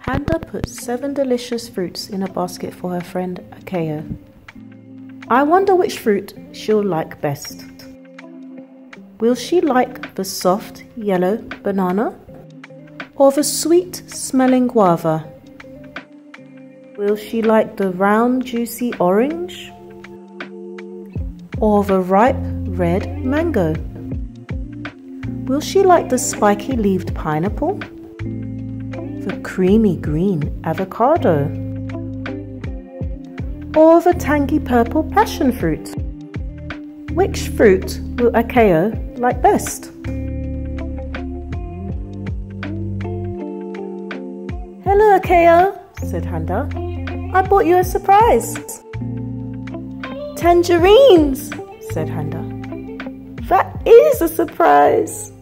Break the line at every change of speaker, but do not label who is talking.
Handa put 7 delicious fruits in a basket for her friend Akeo. I wonder which fruit she'll like best. Will she like the soft yellow banana or the sweet smelling guava? Will she like the round juicy orange or the ripe red mango? Will she like the spiky leaved pineapple, the creamy green avocado, or the tangy purple passion fruit? Which fruit will Akeo like best? Hello, Akeo, said Handa. I bought you a surprise. Tangerines, said Handa. That is a surprise.